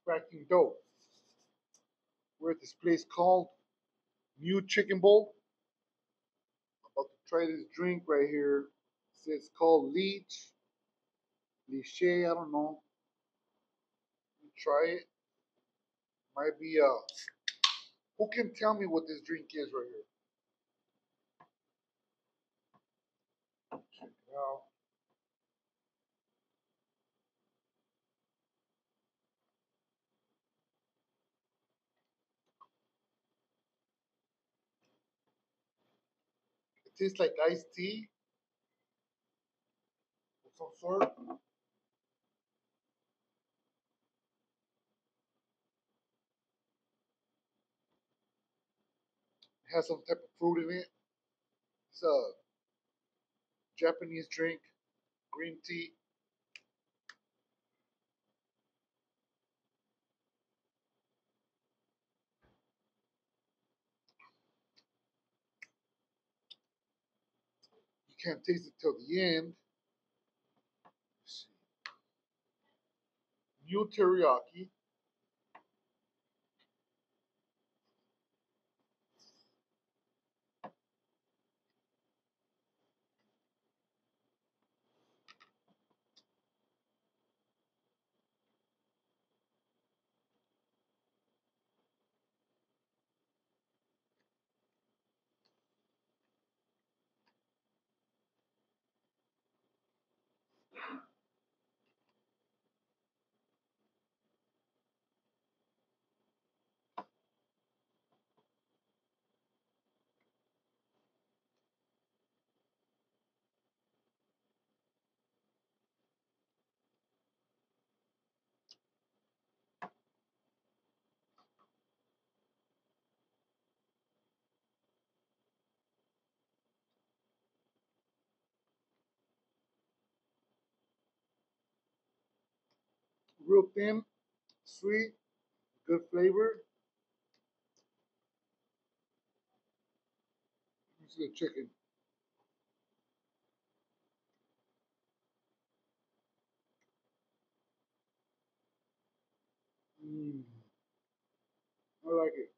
cracking dough. We're at this place called New Chicken Bowl. About to try this drink right here. It says it's called Liche, I don't know. Let me try it. Might be who can tell me what this drink is right here? Check it out. It tastes like iced tea of some sort. It has some type of fruit in it. It's a Japanese drink, green tea. You can't taste it till the end. Let's see. New teriyaki. Real thin, sweet, good flavor. This is the chicken. Mm, I like it.